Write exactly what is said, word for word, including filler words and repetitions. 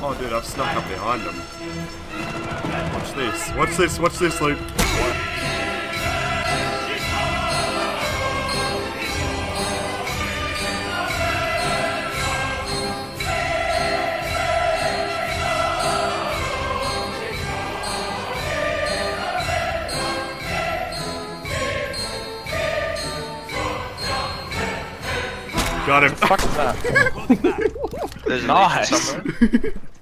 Oh, dude, I've snuck up behind him. Watch this. Watch this. Watch this, Luke. Got him. What the fuck is that? There's Nice. somewhere.